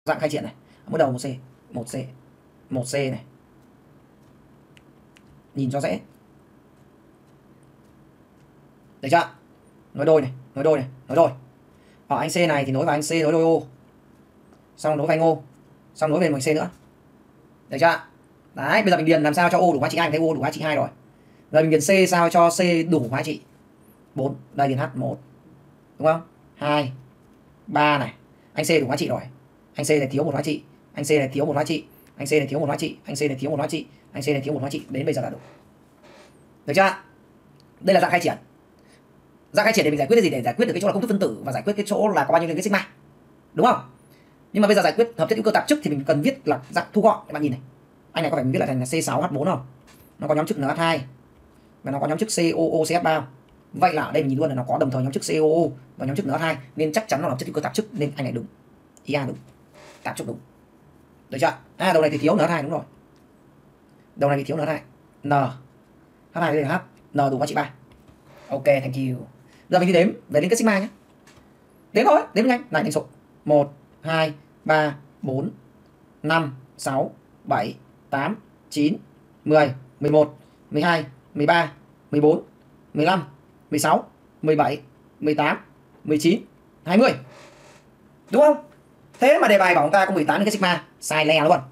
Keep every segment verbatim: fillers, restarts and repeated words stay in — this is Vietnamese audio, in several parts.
dạng khai triển này, bước đầu một C, một C, một C này. Nhìn cho dễ. Được chưa? Nối đôi này, nối đôi này, nối đôi. Ở anh C này thì nối vào anh C nối đôi O. Xong nối vào anh O. Xong nối về một C nữa. Được chưa? Đấy, bây giờ mình điền làm sao cho O đủ hóa trị hai, thấy O đủ hóa trị hai rồi. Rồi mình điền C sao cho C đủ hóa trị bốn. Đây điền H một. Đúng không? hai, ba này. Anh C đủ hóa trị rồi. Anh C này thiếu một hóa trị, anh C này thiếu một hóa trị, anh C này thiếu một hóa trị, anh C này thiếu một hóa trị, anh C này thiếu một hóa trị, đến bây giờ là đủ. Được chưa? Đây là dạng khai triển. Dạng khai triển để mình giải quyết cái gì? Để giải quyết được cái chỗ là công thức phân tử và giải quyết cái chỗ là có bao nhiêu liên kết sigma. Đúng không? Nhưng mà bây giờ giải quyết hợp chất hữu cơ tạp chức thì mình cần viết là dạng thu gọn. Các bạn nhìn này. Anh này có phải mình viết lại thành C sáu H bốn không? Nó có nhóm chức NH hai và nó có nhóm chức COOCH ba. Vậy là ở đây mình nhìn luôn là nó có đồng thời nhóm chức COO và nhóm chức NH hai, nên chắc chắn nó là hợp chất hữu cơ tạp chức, nên anh này đúng. Ý A đúng. Tạp chức đúng. Được chưa? À, đầu này thì thiếu NH hai đúng rồi. Đầu này thì thiếu NH hai. N H hai đây là H, N đủ hóa trị ba. Ok, thank you. Giờ mình đi đếm về liên kết sigma nhé. Đếm thôi, đếm nhanh. Này thành số một, hai, ba, bốn, năm, sáu, bảy, tám, chín, mười, mười một, mười hai, mười ba, mười bốn, mười lăm, mười sáu, mười bảy, mười tám, mười chín, hai mươi. Đúng không? Thế mà đề bài bảo chúng ta có mười tám liên kết sigma, sai le luôn.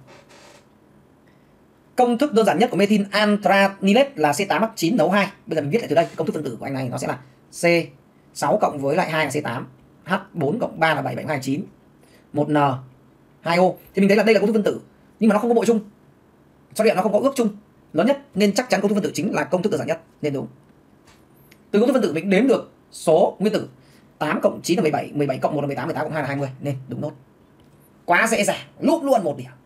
Công thức đơn giản nhất của methyl antranilate là C tám H chín N O hai. Bây giờ mình viết lại từ đây, công thức phân tử của anh này nó sẽ là C sáu cộng với lại hai là C tám, H bốn cộng ba là bảy, bảy hai chín, một N, hai O. Thì mình thấy là đây là công thức phân tử, nhưng mà nó không có bội chung. Cho điện nó không có ước chung lớn nhất, nên chắc chắn công thức phân tử chính là công thức đơn giản nhất, nên đúng. Từ công thức phân tử mình đếm được số nguyên tử tám cộng chín là mười bảy, mười bảy cộng một là mười tám, mười tám cộng hai là hai mươi, nên đúng nốt. Quá dễ dàng, lúp luôn một điểm.